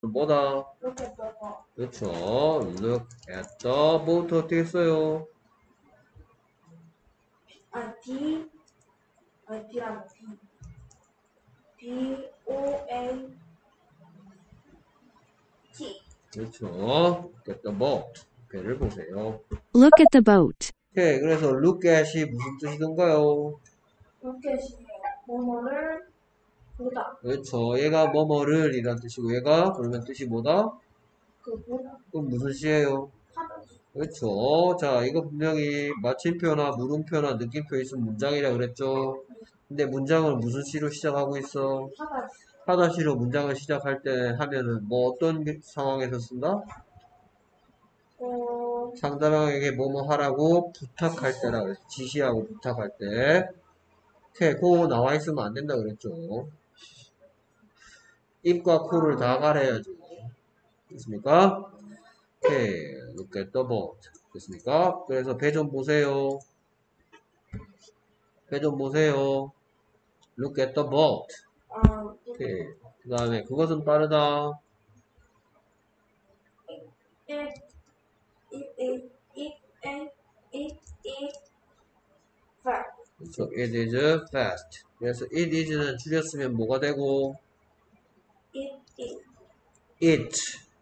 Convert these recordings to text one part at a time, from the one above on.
뭐다? Look at the ball. 그렇죠. Look at the boat 어떻게 써요? D, D라는 B-O-A-T. 그렇죠. Look at the boat. 배를 보세요. Look at the boat. 오케이. 그래서 look at이 무슨 뜻이던가요? Look at이 뭐뭐를 보다. 그렇죠. 얘가 뭐뭐를 이란 뜻이고 얘가 그러면 뜻이 뭐다? 보다. 그럼 무슨 시예요? 하다. 그렇죠. 자, 이거 분명히 마침표나 물음표나 느낌표 있으면 문장이라 그랬죠. 근데 문장을 무슨 시로 시작하고 있어? 하다. 하다시로 문장을 시작할 때 하면은 뭐 어떤 상황에서 쓴다? 상대방에게 뭐뭐 하라고 부탁할 때라 그랬어. 지시하고 부탁할 때. 오케이, 코 나와 있으면 안 된다 그랬죠. 입과 코를 다 가려야죠. 됐습니까? 오케이, look at the boat. 됐습니까? 그래서 배 좀 보세요. 배 좀 보세요. Look at the boat. 오케이. 그 다음에 그것은 빠르다. It fast. 그래서 it is fast. 그래서 it is는 줄였으면 뭐가 되고 it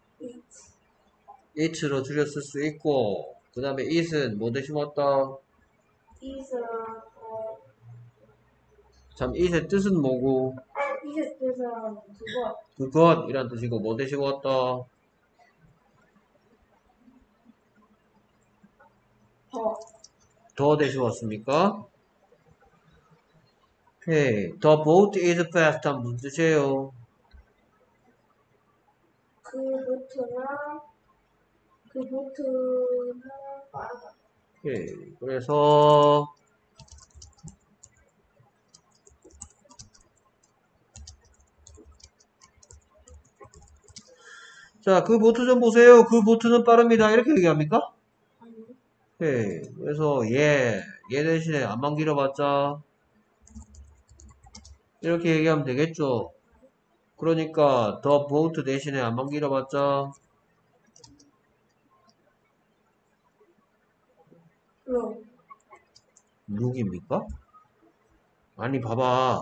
it로 줄였을 수 있고 그 다음에 it은 뭐 대신 왔다? is 참 it의 뜻은 뭐고? is 뜻은 그것이란 뜻이고 뭐 대신 왔다? 더 대신 왔습니까? 오케이. The boat is fast 한 무슨 뜻이에요? 그 보트는 빠르다. 오케이. 그래서 자, 그 보트 좀 보세요. 그 보트는 빠릅니다. 이렇게 얘기합니까? 오케이. 그래서 얘 대신에 안만 길어봤자 이렇게 얘기하면 되겠죠. 그러니까 the boat 대신에 안만 길어봤자 룩입니까? 아니 봐봐.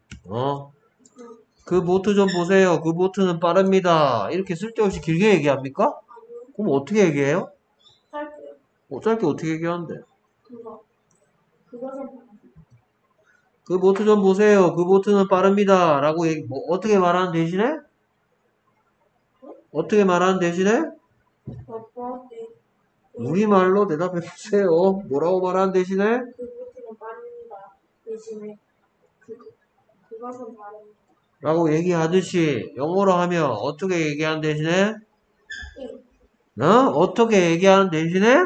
그 보트 좀 보세요. 그 보트는 빠릅니다. 이렇게 쓸데없이 길게 얘기합니까? 그럼 어떻게 얘기해요? 짧게 어떻게 얘기하는데? 그것은 그 보트 좀 보세요. 그 보트는 빠릅니다. 라고 어떻게 말하는 대신에? 어떻게 말하는 대신에? 우리말로 대답해 보세요. 뭐라고 말하는 대신에? 그 보트는 빠릅니다. 대신에 그것은 빠릅니다. 라고 얘기하듯이 영어로 하면 어떻게 얘기하는 대신에? 어떻게 얘기하는 대신에?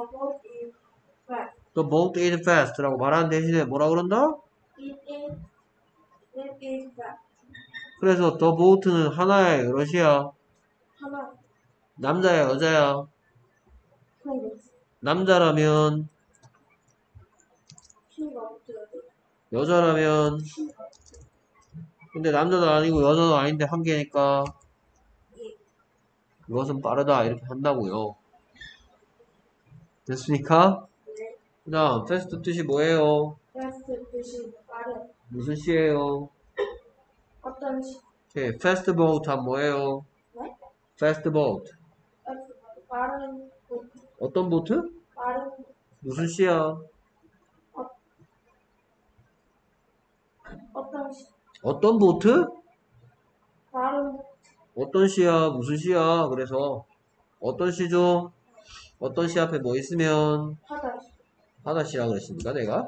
The boat is fast 라고 말하는 대신에 뭐라 그런다? It is fast. 그래서 the boat는 하나야 여럿이야? 하나 남자야 여자야? 남자라면 여자라면 근데 남자도 아니고 여자도 아닌데 한 개니까 그것은 빠르다 이렇게 한다고요. 됐습니까? 그 다음 fast 뜻이 뭐예요? fast 뜻이 빠른 무슨 시예요? 어떤 오케이, fast boat 하면 뭐예요? 네? fast boat 빠른 어떤 보트? 빠른 무슨 시야? 어떤 보트? 빠른 어떤 시야? 무슨 시야? 그래서 어떤 시죠? 어떤 시 앞에 뭐 있으면 하다시라 그랬습니까 내가?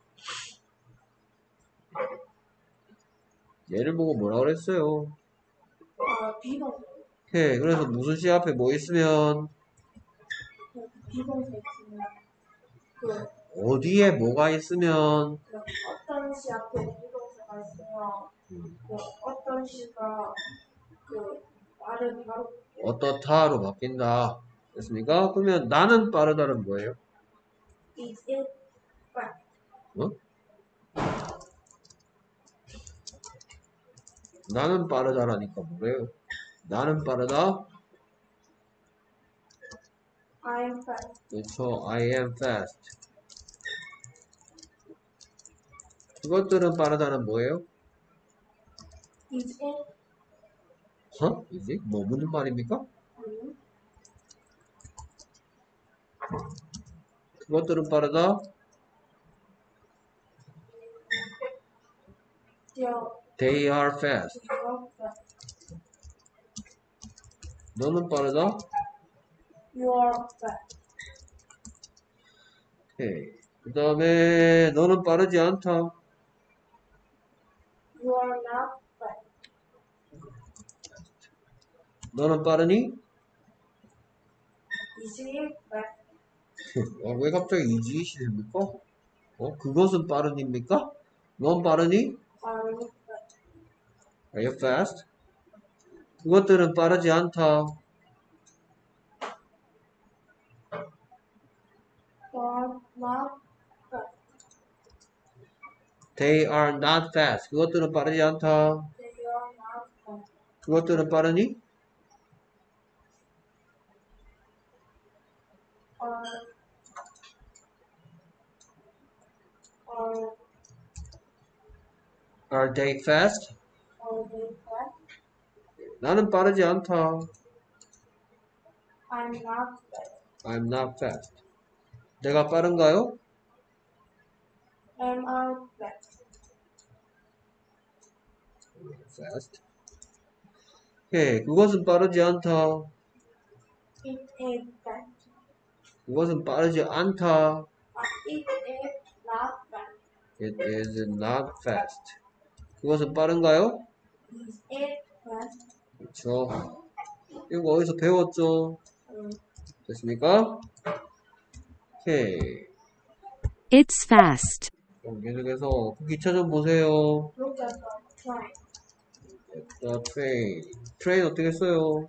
얘를 보고 뭐라 그랬어요? 비동 오케이, 그래서 무슨 시 앞에 뭐 있으면 비동사 있으면 어디에 뭐가 있으면 어떤 시 앞에 비동사가 있으면 어떤 시가 말을 바로 어떻다로 바뀐다 됐습니까? 그러면 나는 빠르다는 뭐예요? is it fast. 어? 나는 빠르다라니까 뭐래요? 나는 빠르다. I'm fast. 그렇죠. I am fast. 그것들은 빠르다는 뭐예요? Is it? 이제? 뭐 무슨 말입니까? 아니요. 그것들은 빠르다. They are fast. You're fast. 너는 빠르다. You're fast. 오케이. 그 다음에 너는 빠르지 않다. You're not fast. 너는 빠르니? Is it fast? 왜 갑자기 이지이시 됩니까? 그것은 빠른입니까? 넌 빠르니? Are you fast? Are you fast? 그것들은 빠르지 않다. You're not fast. They are not fast. 그것들은 빠르지 않다. They are not fast. 그것들은 빠르니? Are Are they fast? they fast? 나는 빠르지 않다. I'm not fast. I'm not fast. 내가 빠른가요? Am I fast? Fast. 오케이. 그것은 빠르지 않다. It is fast. 그것은 빠르지 않다. It is not fast. It is not fast. 그것은 빠른가요? Is it fast? 그렇죠. 이거 어디서 배웠죠? 음. 됐습니까? 오케이. It's fast. 그럼 계속해서 그 기차 좀 보세요. Look at the train. The train. train 어떻게 써요?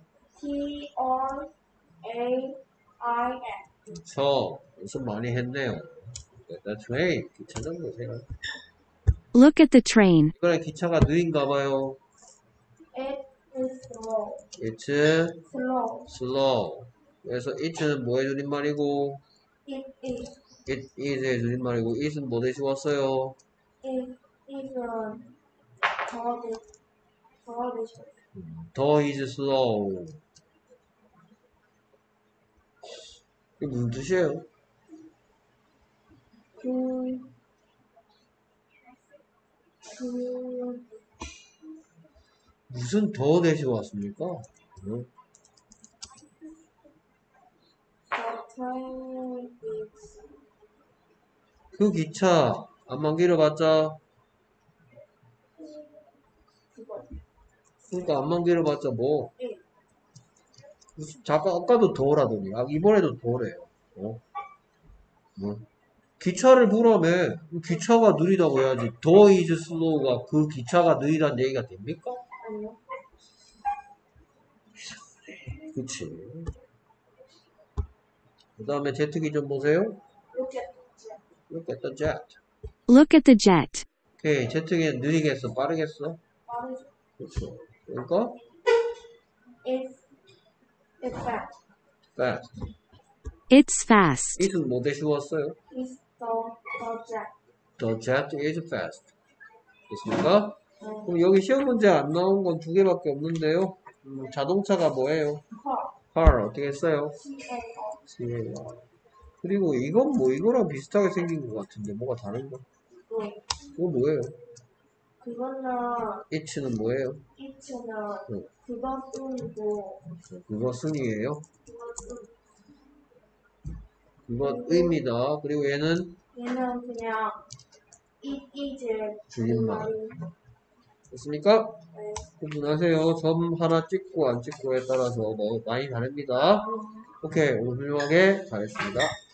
T-R-A-I-N. 그렇죠. 연습 많이 했네요. The train. 기차 좀 보세요. Look at the train. 이번에 기차가 느린가 봐요. It is slow. It's Slow. slow. 그래서 it는 뭐의 줄임말이고 It is. it is의 줄임말이고 it은 뭐 대신 왔어요? It isn't. 더 is slow. 이게 무슨 뜻이에요? 무슨 더 대신 왔습니까? 응? The train is. 그 기차 안만 길어봤자 그거. 그러니까 안만 길어봤자 뭐 예. 잠깐 아까도 더라더니 이번에도 더래요. 뭐? 기차를 보라며 기차가 느리다고 해야지 더 is slow가 그 기차가 느리다는 얘기가 됩니까? 아니요. 그치. 그 다음에 제트기 좀 보세요. Look at the jet. Look at the jet. Look at the jet. 오케이. 제트기는 느리겠어? 빠르겠어? 빠르죠. 그렇죠. 그러니까 It's fast. fast. It's fast. it은 뭐 대신 왔어요? It's the jet. The jet is fast. 됐습니까? 그럼 여기 시험 문제 안 나온 건 두 개밖에 없는데요. 자동차가 뭐예요? car 어떻게 써요? C-A-R. CAR. 그리고 이건 뭐 이거랑 비슷하게 생긴 것 같은데 뭐가 다른가? 이거 뭐예요? 그거는 it는 뭐예요? it는 응. 그것뿐이고 그것은이에요. 그것은 그것입니다. 그리고 얘는 얘는 그냥 it is 줄임말. 됐습니까? 네. 구분하세요. 점 하나 찍고 안 찍고에 따라서 뭐 많이 다릅니다. 오케이, 오늘 훌륭하게 잘했습니다.